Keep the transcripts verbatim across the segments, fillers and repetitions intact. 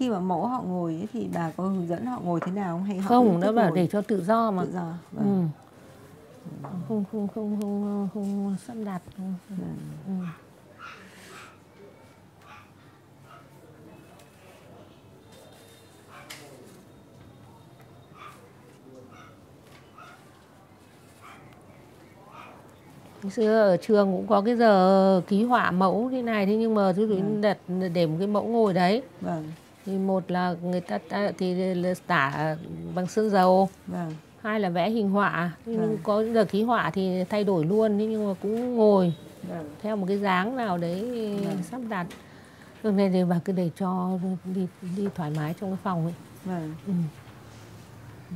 khi mà mẫu họ ngồi ấy, thì bà có hướng dẫn họ ngồi thế nào không? Hay họ không, nó bảo để cho tự do mà. Tự do. Vâng. Ừ. Không không không không không sắp đặt. Không. Vâng. Ừ. Ngày xưa ở trường cũng có cái giờ ký họa mẫu thế này, thế nhưng mà tôi vâng. đặt để một cái mẫu ngồi đấy. Vâng. Thì một là người ta, ta thì tả bằng sơn dầu. Vâng. Hai là vẽ hình họa. Vâng. Nhưng có giờ ký họa thì thay đổi luôn, nhưng mà cũng ngồi vâng. theo một cái dáng nào đấy vâng. sắp đặt. Rồi này thì bà cứ để cho đi đi thoải mái trong cái phòng ấy. Vâng. Ừ. Ừ.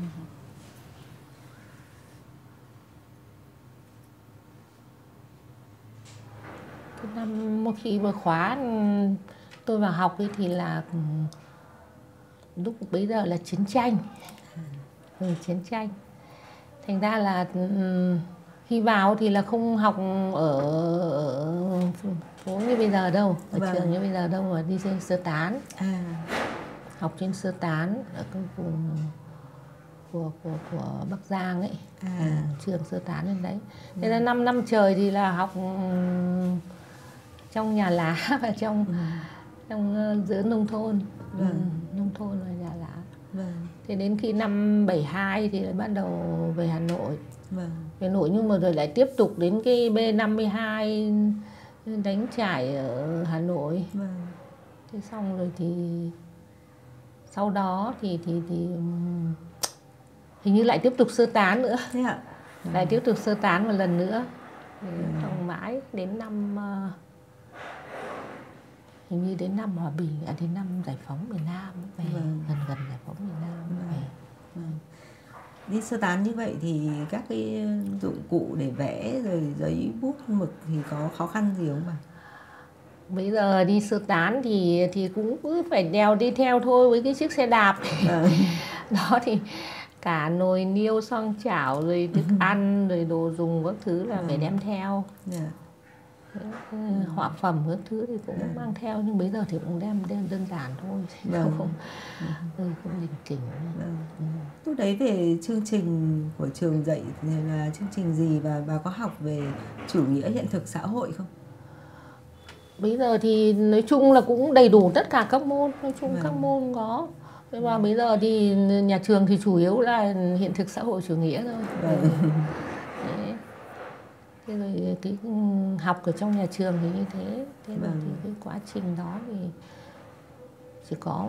Năm một khi mà khóa tôi vào học ấy thì là lúc bấy giờ là chiến tranh. Ừ, chiến tranh. Thành ra là khi vào thì là không học ở, ở phố như bây giờ đâu, ở vâng. trường như bây giờ đâu, mà đi trên sơ tán. À. Học trên sơ tán ở cái vùng của của của Bắc Giang ấy. À. Ừ, trường sơ tán lên đấy. Thế là năm năm trời thì là học trong nhà lá và trong ừ. trong uh, giữa nông thôn. Vâng. Ừ, nông thôn và nhà lá. Vâng. Thế đến khi năm bảy hai thì lại bắt đầu về Hà Nội. Vâng. Về Hà Nội, nhưng mà rồi lại tiếp tục đến cái B năm mươi hai đánh trải ở Hà Nội. Vâng. Thế xong rồi thì sau đó thì thì thì hình như lại tiếp tục sơ tán nữa. Thế ạ? Vâng. Lại tiếp tục sơ tán một lần nữa. Trong vâng. mãi đến năm uh, hình như đến năm hòa bình, à, đến năm giải phóng miền Nam về. Vâng. gần gần giải phóng miền Nam vâng. về. Vâng. Đi sơ tán như vậy thì các cái dụng cụ để vẽ rồi giấy bút mực thì có khó khăn gì không bà? Bây giờ đi sơ tán thì thì cũng cứ phải đèo đi theo thôi với cái chiếc xe đạp. Vâng. Đó thì cả nồi niêu xoong chảo rồi thức ăn rồi đồ dùng các thứ là vâng. phải đem theo. Yeah. Họa phẩm các thứ thì cũng yeah. mang theo, nhưng bây giờ thì cũng đem, đem đơn giản thôi. Vâng. Không không, không đình kỉnh. Vâng. Ừ. Lúc đấy về chương trình của trường dạy thì là chương trình gì, và bà có học về chủ nghĩa hiện thực xã hội không? Bây giờ thì nói chung là cũng đầy đủ tất cả các môn, nói chung vâng. các môn có. Nhưng mà bây giờ thì nhà trường thì chủ yếu là hiện thực xã hội chủ nghĩa thôi. Vâng. Thế rồi cái học ở trong nhà trường thì như thế. Thế vâng. thì cái quá trình đó thì chỉ có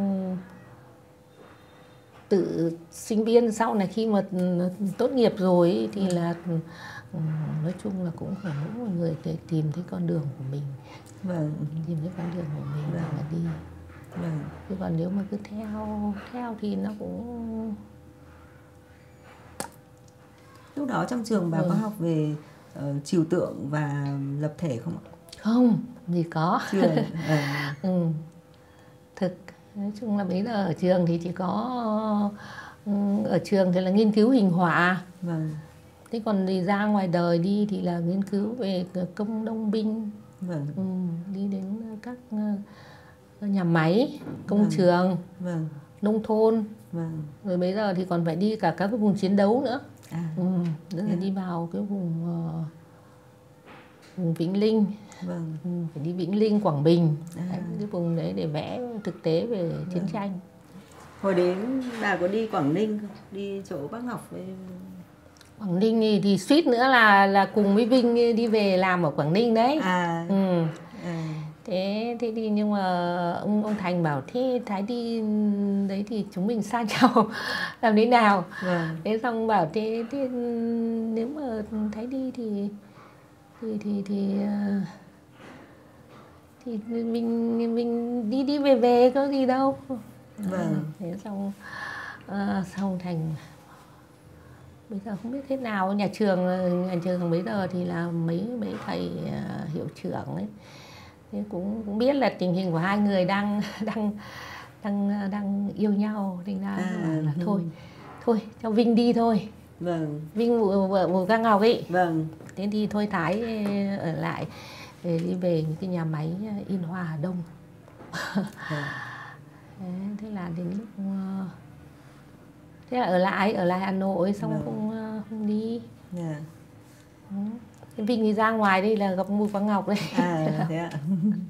tự sinh viên sau này khi mà tốt nghiệp rồi thì là nói chung là cũng phải mỗi một người để tìm thấy con đường của mình. Vâng. Tìm thấy con đường của mình vâng. mà đi. Vâng. Chứ còn nếu mà cứ theo theo thì nó cũng... Lúc đó trong trường bà ừ. có học về uh, trừu tượng và lập thể không ạ? Không, gì có. Chưa. À. ừ. Thực, nói chung là bây giờ ở trường thì chỉ có... Ở trường thì là nghiên cứu hình họa. Vâng. Thế còn đi ra ngoài đời đi thì là nghiên cứu về công đông binh. Vâng. Ừ, đi đến các nhà máy, công vâng. trường, vâng. nông thôn. Vâng. Rồi bây giờ thì còn phải đi cả các cái vùng chiến đấu nữa. À. Ừ, đó là đi vào cái vùng, uh, vùng Vĩnh Linh. Vâng. Ừ, phải đi Vĩnh Linh, Quảng Bình. À. Đấy, cái vùng đấy để vẽ thực tế về vâng. chiến tranh. Hồi đến bà có đi Quảng Ninh không? Đi chỗ bác Ngọc với... Quảng Ninh thì, thì suýt nữa là là cùng với Vinh đi về làm ở Quảng Ninh đấy. À. Ừ. À. Thế thế thì nhưng mà ông ông Thành bảo thế Thái đi đấy thì chúng mình xa nhau làm thế nào? Vâng. Thế xong bảo thế, thế nếu mà Thái đi thì thì thì thì thì mình mình đi đi về về có gì đâu. Vâng. À, thế xong uh, xong Thành bây giờ không biết thế nào, nhà trường nhà trường bây giờ thì là mấy mấy thầy uh, hiệu trưởng ấy, thế cũng cũng biết là tình hình của hai người đang đang đang đang yêu nhau, nên là, à, là, là thôi thôi cho Vinh đi thôi. Vâng. Vinh vợ của Các Ngọc ấy. Vâng. Thế đi thôi Thái ở lại để đi về những cái nhà máy in hoa Hà Đông. Vâng. Thế, thế là đến lúc uh, thế là ở lại ở lại Hà Nội xong vâng. không uh, không đi. Yeah. Ừ. Vinh thì ra ngoài đây là gặp Bùi Quang Ngọc đây. À thế ạ.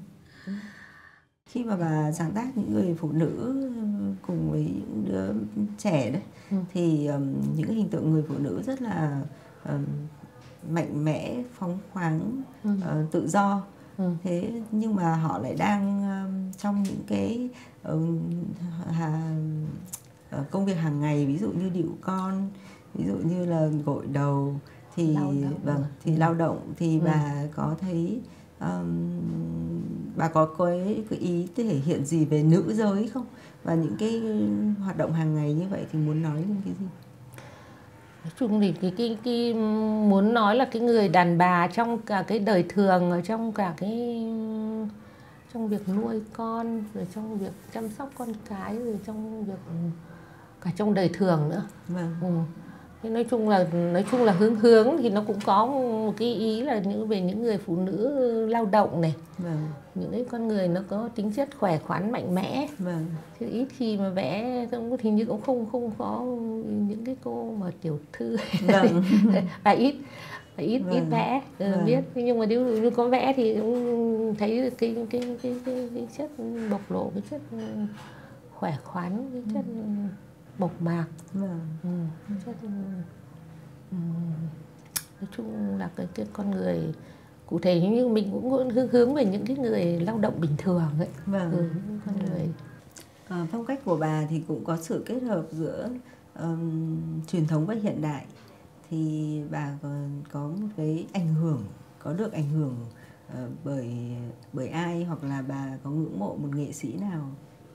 Khi mà bà sáng tác những người phụ nữ cùng với những đứa trẻ đấy, ừ. thì um, những hình tượng người phụ nữ rất là um, mạnh mẽ, phóng khoáng, ừ. uh, tự do. Ừ. Thế nhưng mà họ lại đang um, trong những cái uh, hà, uh, công việc hàng ngày, ví dụ như điệu con, ví dụ như là gội đầu, thì lao động. Vâng, thì ừ. lao động thì ừ. bà có thấy um, bà có cái, cái ý thể hiện gì về nữ giới không? Và những cái hoạt động hàng ngày như vậy thì muốn nói lên cái gì? Nói chung thì cái, cái, cái muốn nói là cái người đàn bà trong cả cái đời thường, ở trong cả cái trong việc nuôi con, rồi trong việc chăm sóc con cái, rồi trong việc cả trong đời thường nữa. Vâng. Ừ. Thế nói chung là nói chung là hướng hướng thì nó cũng có một cái ý là những về những người phụ nữ lao động này. Vâng. Những cái con người nó có tính chất khỏe khoắn mạnh mẽ. Vâng. Chứ ít khi mà vẽ thì như cũng không không có những cái cô mà tiểu thư. Vâng. Và ít và ít vâng. ít vẽ vâng. biết, nhưng mà nếu như có vẽ thì cũng thấy cái cái cái cái, cái, cái chất bộc lộ, cái chất khỏe khoắn, cái chất ừ. mộc mạc. Vâng. Ừ. Chất, ừ. nói chung là cái, cái con người cụ thể, nhưng mình cũng hướng hướng về những cái người lao động bình thường ấy. Vâng. Ừ, con vâng. người à, phong cách của bà thì cũng có sự kết hợp giữa um, truyền thống và hiện đại. Thì bà còn có một cái ảnh hưởng, có được ảnh hưởng uh, bởi bởi ai, hoặc là bà có ngưỡng mộ một nghệ sĩ nào?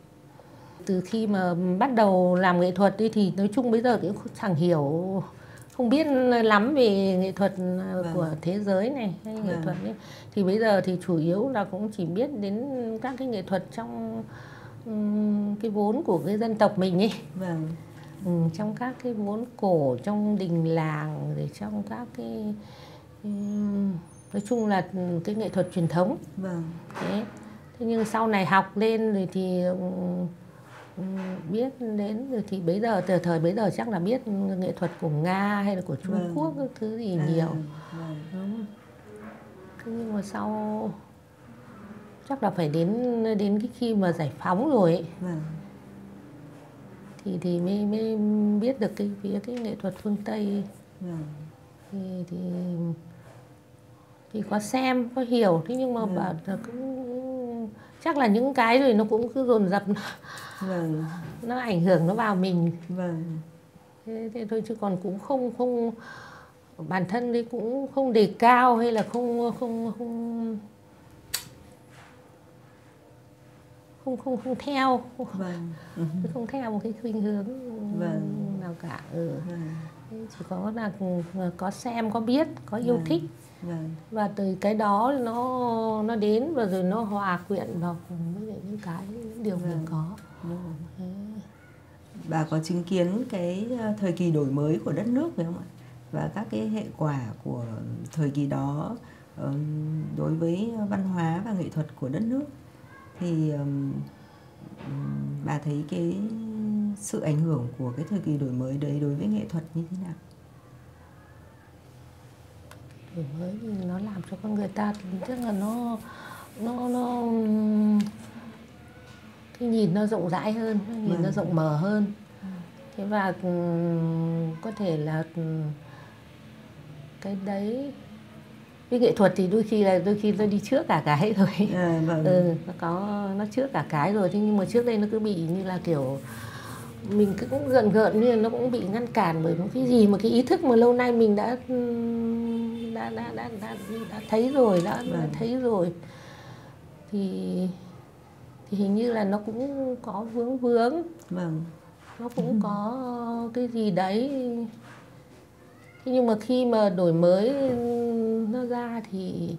Từ khi mà bắt đầu làm nghệ thuật đi thì nói chung bây giờ cũng chẳng hiểu, không biết lắm về nghệ thuật vâng. của thế giới này hay nghệ vâng. thuật ấy. Thì bây giờ thì chủ yếu là cũng chỉ biết đến các cái nghệ thuật trong um, cái vốn của cái dân tộc mình ấy. Vâng. Ừ, trong các cái vốn cổ, trong đình làng, rồi trong các cái um, nói chung là cái nghệ thuật truyền thống. Vâng. Thế. Thế nhưng sau này học lên rồi thì um, biết đến rồi thì bây giờ từ thời bây giờ chắc là biết nghệ thuật của Nga hay là của Trung vâng. Quốc các thứ gì nhiều. À, vâng. Thế nhưng mà sau chắc là phải đến đến cái khi mà giải phóng rồi ấy. Vâng. thì thì mới mới biết được cái phía cái nghệ thuật phương Tây. Vâng. thì thì thì có xem, có hiểu, thế nhưng mà vâng. bảo là cũng chắc là những cái rồi nó cũng cứ dồn dập. Vâng. Nó ảnh hưởng nó vào mình. Vâng. Thế, thế thôi, chứ còn cũng không không bản thân đấy cũng không đề cao hay là không không không không không không theo. Vâng. Không theo một cái khuynh hướng vâng. nào cả. Ừ. Vâng. Chỉ có là có xem, có biết, có yêu vâng. thích. Vâng. Và từ cái đó nó nó đến và rồi nó hòa quyện vào cùng với những cái những điều vâng. mình có. Bà có chứng kiến cái thời kỳ đổi mới của đất nước phải không ạ? Và các cái hệ quả của thời kỳ đó đối với văn hóa và nghệ thuật của đất nước, thì bà thấy cái sự ảnh hưởng của cái thời kỳ đổi mới đấy đối với nghệ thuật như thế nào? Đổi mới thì nó làm cho con người ta tức là nó nó nó cái nhìn nó rộng rãi hơn, cái nhìn vâng. nó rộng mở hơn. Thế và có thể là cái đấy với nghệ thuật thì đôi khi là đôi khi nó đi trước cả cái rồi. À, vâng. Ừ, nó có nó trước cả cái rồi, thế nhưng mà trước đây nó cứ bị như là kiểu mình cứ cũng gợn gợn như là nó cũng bị ngăn cản bởi một cái gì mà cái ý thức mà lâu nay mình đã đã đã đã đã, đã thấy rồi, đã, vâng. đã thấy rồi thì thì hình như là nó cũng có vướng vướng. Vâng. Nó cũng ừ. có cái gì đấy. Thế nhưng mà khi mà đổi mới nó ra thì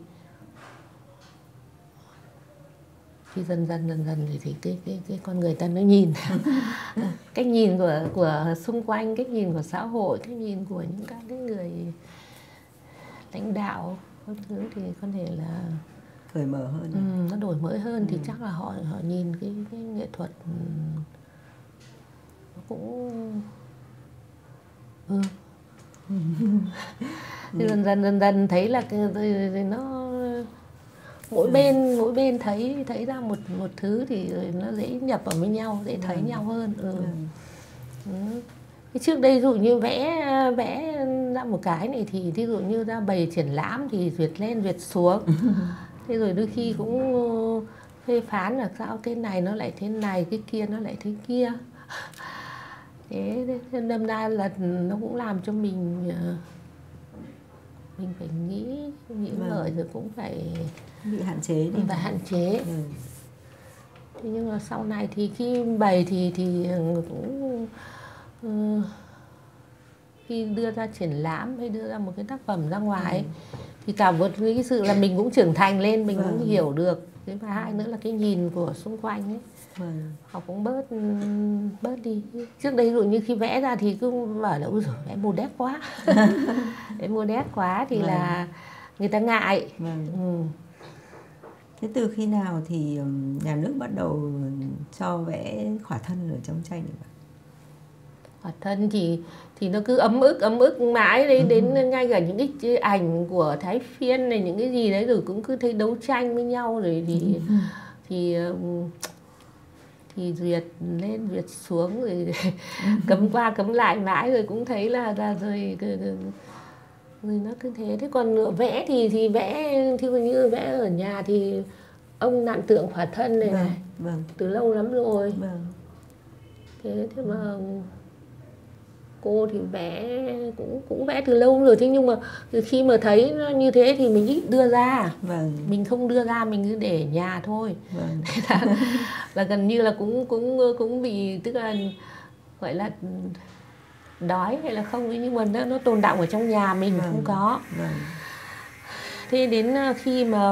thì dần dần dần dần thì, thì cái cái cái con người ta nó nhìn cách nhìn của của xung quanh, cách nhìn của xã hội, cách nhìn của những các cái người lãnh đạo các thứ thì có thể là cởi mở hơn. Ừ, nó đổi mới hơn. Ừ. Thì chắc là họ họ nhìn cái cái nghệ thuật nó cũng ừ. Thì dần dần dần dần thấy là cái, nó mỗi ừ. bên mỗi bên thấy thấy ra một một thứ thì nó dễ nhập vào với nhau, dễ thấy ừ. nhau hơn. Ừ. Ừ. Ừ. Cái trước đây ví dụ như vẽ vẽ ra một cái này thì ví dụ như ra bày triển lãm thì duyệt lên duyệt xuống. Thế rồi đôi khi cũng phê phán là sao cái này nó lại thế này, cái kia nó lại thế kia. Thế đâm ra là nó cũng làm cho mình mình phải nghĩ nghĩ vâng. ngợi rồi cũng phải bị hạn chế đi, phải hạn chế. Ừ. Thế nhưng mà sau này thì khi bày thì thì cũng uh, khi đưa ra triển lãm hay đưa ra một cái tác phẩm ra ngoài ừ. thì cả một cái sự là mình cũng trưởng thành lên, mình vâng. cũng hiểu được. Thế và hai nữa là cái nhìn của xung quanh ấy. Vâng. Họ cũng bớt bớt đi. Trước đây ví dụ như khi vẽ ra thì cứ bảo là ôi giời, vẽ modest quá. Vẽ modest quá thì vâng. là người ta ngại. Vâng. Ừ. Thế từ khi nào thì nhà nước bắt đầu cho vẽ khỏa thân ở trong tranh này? Khỏa thân thì thì nó cứ ấm ức ấm ức mãi đấy, ừ. đến ngay cả những cái ảnh của Thái Phiên này, những cái gì đấy rồi cũng cứ thấy đấu tranh với nhau rồi thì ừ. thì thì duyệt lên duyệt xuống rồi cấm qua cấm lại mãi rồi cũng thấy là là rồi, rồi, rồi rồi nó cứ thế. Thế còn vẽ thì thì vẽ thì như vẽ ở nhà thì ông nạn tượng khỏa thân này, vâng, này vâng. từ lâu lắm rồi. Vâng. Thế thế mà cô thì vẽ cũng cũng vẽ từ lâu rồi, thế nhưng mà từ khi mà thấy nó như thế thì mình ít đưa ra. Vâng. Mình không đưa ra, mình cứ để ở nhà thôi. Vâng. là, là gần như là cũng cũng cũng bị, tức là gọi là đói hay là không nhưng mà nó, nó tồn đọng ở trong nhà mình. Vâng. Không có. Vâng. Thế đến khi mà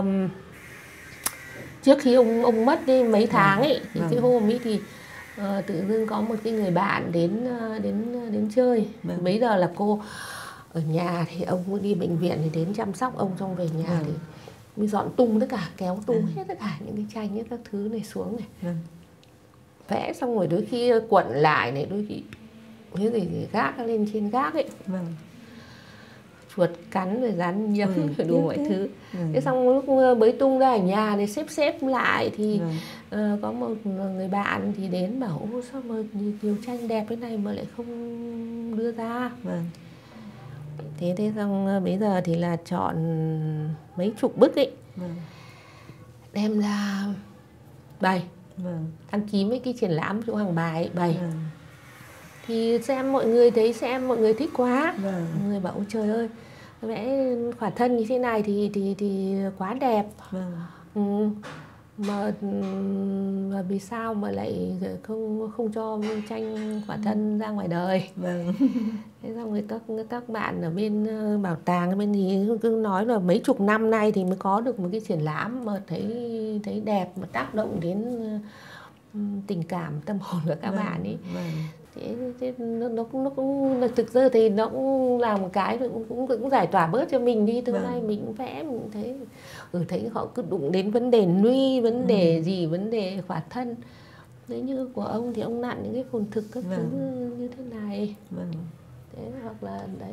trước khi ông ông mất đi mấy tháng ấy, thì vâng. cái hôm ấy thì uh, tự dưng có một cái người bạn đến uh, đến đến chơi. Vâng. Bây giờ là cô ở nhà thì ông cũng đi bệnh viện thì đến chăm sóc ông, xong về nhà vâng. thì mới dọn tung tất cả, kéo tung vâng. hết tất cả những cái tranh, những các thứ này xuống này. Vâng. Vẽ xong rồi đôi khi quận lại này, đôi khi cái gì thì gác lên trên gác ấy. Vâng. Chuột cắn rồi rắn nhấm ừ, rồi đủ mọi thứ. Ừ. Thế xong lúc bới tung ra ở nhà để xếp xếp lại thì ừ. uh, có một người bạn thì đến bảo ô sao mà nhiều tranh đẹp thế này mà lại không đưa ra. Vâng. Thế thế xong bây giờ thì là chọn mấy chục bức ấy. Vâng. Đem ra bày. Vâng. Đăng ký mấy cái triển lãm chỗ Hàng Bài ấy, bày. Vâng. Thì xem mọi người thấy xem mọi người thích quá. Vâng. Mọi người bảo ôi trời ơi, vẽ khỏa thân như thế này thì thì thì quá đẹp. Vâng. Ừ. Mà mà vì sao mà lại không không cho tranh khỏa thân ra ngoài đời. Vâng. Thế xong rồi các các bạn ở bên bảo tàng bên thì cứ nói là mấy chục năm nay thì mới có được một cái triển lãm mà thấy thấy đẹp, mà tác động đến tình cảm tâm hồn của các vâng. bạn ấy. Vâng. Thế, thế nó, nó, nó cũng thực ra thì nó cũng là một cái cũng, cũng, cũng giải tỏa bớt cho mình đi. Từ vâng. nay mình cũng vẽ mình thấy ừ, thấy họ cứ đụng đến vấn đề nuôi, vấn đề ừ. gì, vấn đề khỏa thân. Nếu như của ông thì ông nặn những cái phồn thực các vâng. thứ như thế này. Vâng. Thế hoặc là đấy.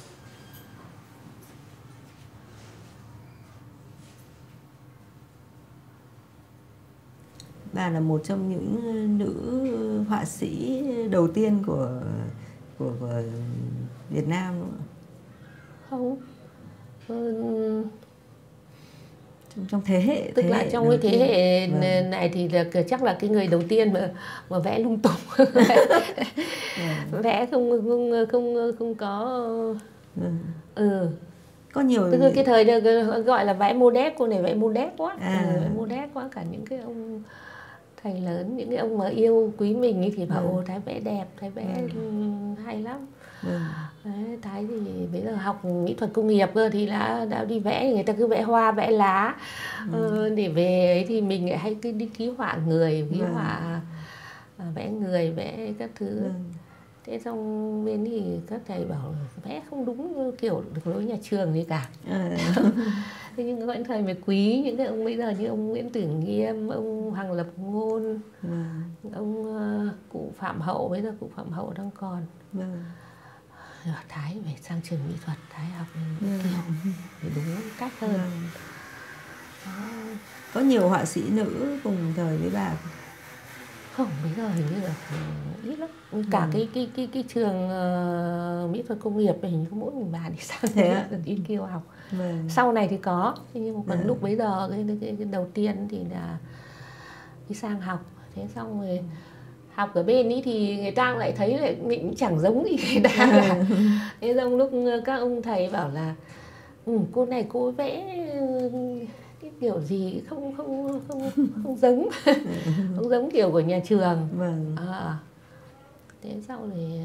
Bà là một trong những nữ họa sĩ đầu tiên của của, của Việt Nam đúng không? Không. Ừ. Trong, trong thế hệ tức thế là hệ trong cái thế tiên. hệ Vâng. này thì là chắc là cái người đầu tiên mà mà vẽ lung tung. Vâng. Vẽ không không không không có. Vâng. Ừ. Có nhiều. Tức là cái thời gọi là vẽ modest, cô này vẽ modest quá. À. Ừ, vẽ modest quá, cả những cái ông thầy lớn, những cái ông mà yêu quý mình ấy thì bảo ồ, ừ. Thái vẽ đẹp, Thái vẽ ừ. hay lắm. Ừ. Đấy, Thái thì bây giờ học mỹ thuật công nghiệp cơ thì đã đã đi vẽ, người ta cứ vẽ hoa, vẽ lá. Ừ. Ừ, để về ấy thì mình lại hay cứ đi ký họa người, ký ừ. họa à, vẽ người, vẽ các thứ. Ừ. Thế xong bên thì các thầy bảo vẽ không đúng như kiểu được lối nhà trường gì cả. À. Thế nhưng các thầy mới quý những cái ông bây giờ như ông Nguyễn Tử Nghiêm, ông Hoàng Lập Ngôn, à. ông uh, cụ Phạm Hậu, bây giờ cụ Phạm Hậu đang còn. À. Thái phải sang trường mỹ thuật, Thái học nên ừ. kiểu phải đúng cách hơn. Ừ. Có nhiều họa sĩ nữ cùng thời với bà không? Bây giờ hình như là ít lắm. Cả ừ. cái cái cái cái trường uh, mỹ thuật công nghiệp này hình như có mỗi mình bà đi sang thế đi kêu học. Ừ. Sau này thì có, nhưng mà còn ừ. lúc bấy giờ cái, cái, cái đầu tiên thì là đi sang học. Thế xong rồi học ở bên ý thì người ta lại thấy lại mình cũng chẳng giống gì người ta cả. Thế xong lúc các ông thầy bảo là ừ, cô này cô vẽ cái kiểu gì không không không không giống không giống kiểu của nhà trường. Vâng. À, thế sau này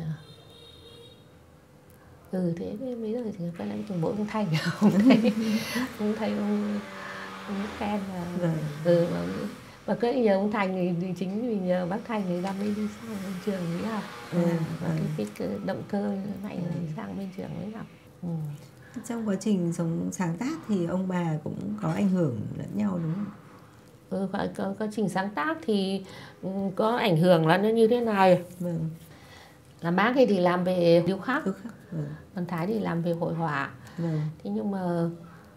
ừ thế bây giờ thì cái này từng mỗi ông thầy ông thầy ông thầy ông, ông khen là vâng. ừ và, và cái nhờ ông Thành thì chính vì nhờ bác Thành thì ra mới đi sang bên trường mới học. Ừ. À, và vâng. cái, cái động cơ mạnh ừ. sang bên trường mới học. Ừ. Trong quá trình sống sáng tác thì ông bà cũng có ảnh hưởng lẫn nhau đúng không? Ừ, có quá trình sáng tác thì có ảnh hưởng là nó như thế này. Vâng. Là bác ấy thì làm về điêu khắc, vâng. còn Thái thì làm về hội họa. Vâng. Thế nhưng mà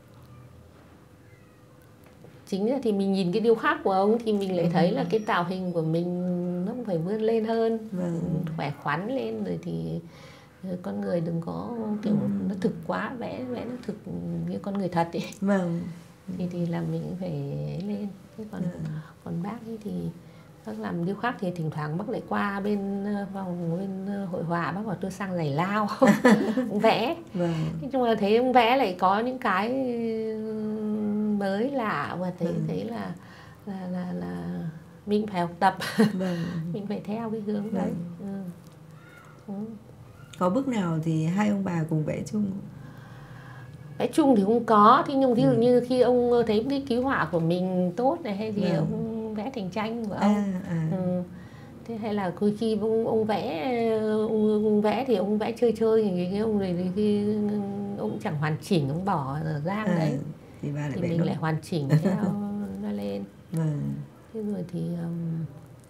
chính là thì mình nhìn cái điêu khắc của ông thì mình lại ừ. thấy là cái tạo hình của mình nó cũng phải vươn lên hơn, vâng. khỏe khoắn lên, rồi thì con người đừng có kiểu ừ. nó thực quá, vẽ vẽ nó thực như con người thật ấy. Vâng. thì thì là mình phải lên. Thế còn ừ. còn bác ấy thì bác làm điêu khắc thì thỉnh thoảng bác lại qua bên vòng bên hội họa, bác bảo tôi sang giải lao ông vẽ. Vâng. Nhưng mà thấy ông vẽ lại có những cái mới lạ và thấy vâng. thấy là là là là mình phải học tập. Vâng. Mình phải theo cái hướng vâng. đấy. Ừ. Ừ. Có bức nào thì hai ông bà cùng vẽ chung không? Vẽ chung thì không có, thế nhưng ví dụ ừ. như khi ông thấy cái ký họa của mình tốt này hay gì vâng. ông vẽ thành tranh của ông. À, à. Ừ. Thế hay là khi khi ông, ông vẽ ông, ông vẽ thì ông vẽ chơi chơi thì cái ông này thì khi ông chẳng hoàn chỉnh, ông bỏ ở giang à, đấy thì, bà lại thì mình đúng. Lại hoàn chỉnh theo nó lên. Vâng. Thế rồi thì um,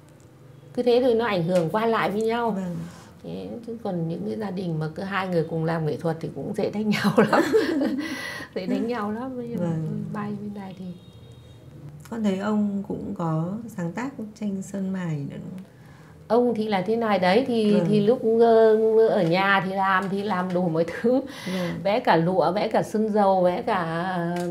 cứ thế rồi nó ảnh hưởng qua lại với nhau. Vâng. Thế, chứ còn những cái gia đình mà cứ hai người cùng làm nghệ thuật thì cũng dễ đánh nhau lắm. Dễ đánh nhau lắm. Bây giờ vâng. bay bên này thì con thấy ông cũng có sáng tác tranh sơn mài nữa đúng không? Ông thì là thế này đấy thì vâng. thì lúc ở nhà thì làm thì làm đủ mọi thứ. Vâng. Vẽ cả lụa, vẽ cả sơn dầu, vẽ cả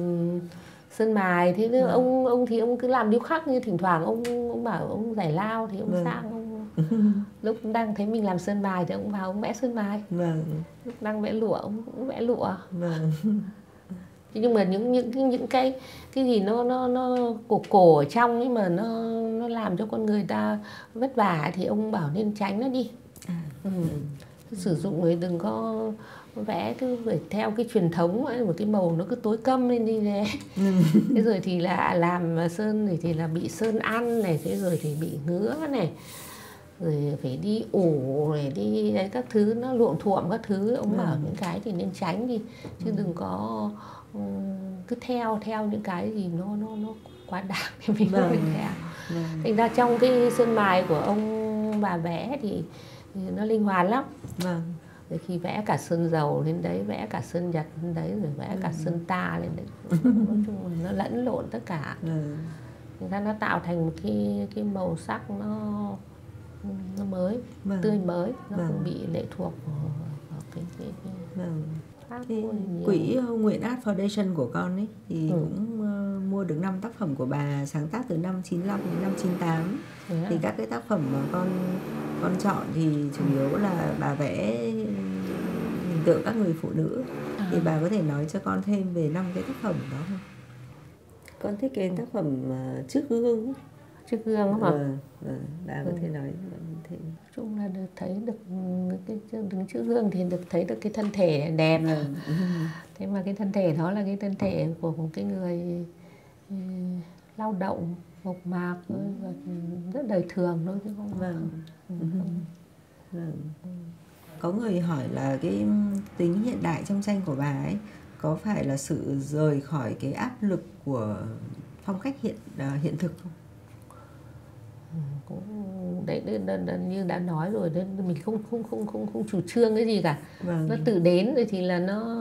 sơn mài. Thế vâng. ông ông thì ông cứ làm điêu khắc, như thỉnh thoảng ông ông bảo ông giải lao thì ông vâng. sang ông lúc đang thấy mình làm sơn mài thì ông vào ông vẽ sơn mài. Vâng. Lúc đang vẽ lụa ông cũng vẽ lụa. Vâng. Nhưng mà những những cái những cái cái gì nó nó nó cổ cổ ở trong ấy mà nó nó làm cho con người ta vất vả thì ông bảo nên tránh nó đi. À. Ừ. Ừ. Sử dụng người đừng có vẽ cứ phải theo cái truyền thống ấy, một cái màu nó cứ tối câm lên đi thế. Ừ. Thế rồi thì là làm sơn thì thì là bị sơn ăn này, thế rồi thì bị ngứa này, rồi phải đi ủ rồi đi đấy các thứ nó luộm thuộm các thứ. Ông ừ. bảo những cái thì nên tránh đi chứ ừ. đừng có cứ theo theo những cái gì nó nó nó quá đáng thì mình vâng. không theo. Vâng. Thành ra trong cái sơn mài của ông bà vẽ thì, thì nó linh hoạt lắm. Vâng. Rồi khi vẽ cả sơn dầu lên đấy, vẽ cả sơn nhật lên đấy, rồi vẽ ừ. cả sơn ta lên đấy, nói chung là nó lẫn lộn tất cả. Ừ. Thành ra nó tạo thành một cái cái màu sắc nó nó mới, vâng. tươi mới, nó vâng. không bị lệ thuộc vào, vào cái cái, cái vâng. Cái quỹ Nguyện Art Foundation của con ấy thì ừ. cũng uh, mua được năm tác phẩm của bà sáng tác từ năm chín lăm đến năm chín tám. Ừ. Thì các cái tác phẩm mà con con chọn thì chủ yếu là bà vẽ hình tượng các người phụ nữ. À. Thì bà có thể nói cho con thêm về năm cái tác phẩm đó không? Con thích cái tác phẩm uh, Trước Gương. Trước gương không ạ? Vâng, vâng, bà có ừ. thể nói thêm. Nói chung là được thấy được cái đứng trước gương thì được thấy được cái thân thể đẹp. Vâng. Thế mà cái thân thể đó là cái thân thể của một cái người um, lao động, mộc mạc thôi, và rất đời thường thôi chứ không. Vâng. Không, ừ. không. Vâng. có người hỏi là cái tính hiện đại trong tranh của bà ấy có phải là sự rời khỏi cái áp lực của phong cách hiện uh, hiện thực không? Ừ, cũng đấy, đấy, đấy, đấy như đã nói rồi đấy, mình không không không không không chủ trương cái gì cả. Vâng. Nó tự đến rồi thì là nó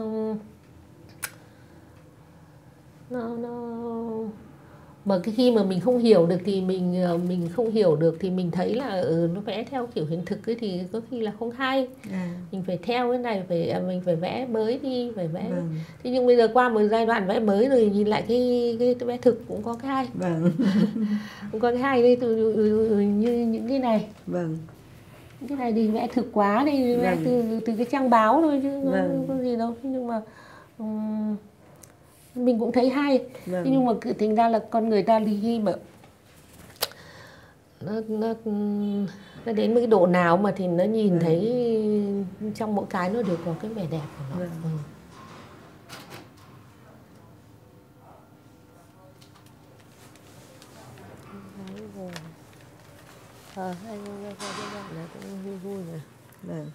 nó nó mà cái khi mà mình không hiểu được thì mình mình không hiểu được thì mình thấy là ừ, nó vẽ theo kiểu hiện thực ấy thì có khi là không hay. À. Mình phải theo cái này, phải mình phải vẽ mới đi, phải vẽ. Vâng. Thế nhưng bây giờ qua một giai đoạn vẽ mới rồi nhìn lại cái cái, cái vẽ thực cũng có cái hay. Vâng. Cũng có cái hay đây, từ như những cái này. Vâng. Cái này thì vẽ thực quá đi, vẽ vâng. từ từ cái trang báo thôi chứ vâng. không có gì đâu. Nhưng mà um, mình cũng thấy hay. Vâng. Nhưng mà thành ra là con người ta thì khi mà nó, nó, nó đến một cái độ nào mà thì nó nhìn vâng. thấy trong mỗi cái nó đều có cái vẻ đẹp của nó. Vâng. Ừ. Ờ, anh các bạn là cũng vui vui rồi. Vâng.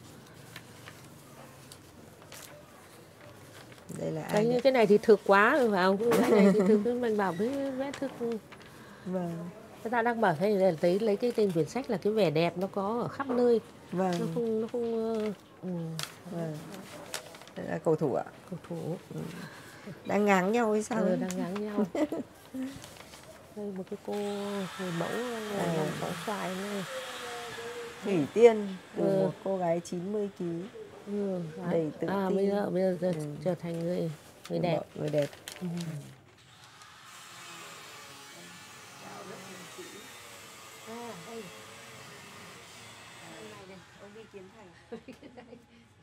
Đây là ai? Đấy, cái này thì thực quá rồi phải không? Cái này thì thực, mình bảo với vẽ thực. Vâng. Người ta đang bảo thế là thấy lấy cái tên quyển sách là cái vẻ đẹp nó có ở khắp nơi. Vâng. Nó không nó không. Ừ. Vâng. Đây là cầu thủ ạ. Cầu thủ. Ừ. Đang ngáng nhau hay sao? Ừ, đang ngáng nhau. Đây một cái cô người mẫu à. Làm phóng xoài này. Thủy Tiên từ ừ. một cô gái chín mươi ki lô gam. Ừ. Đầy tự à, tin. Bây giờ bây giờ ừ. trở thành người người đẹp. Người đẹp. Ừ. À, đây. Ông này đây, ông Vi Kiến Thành.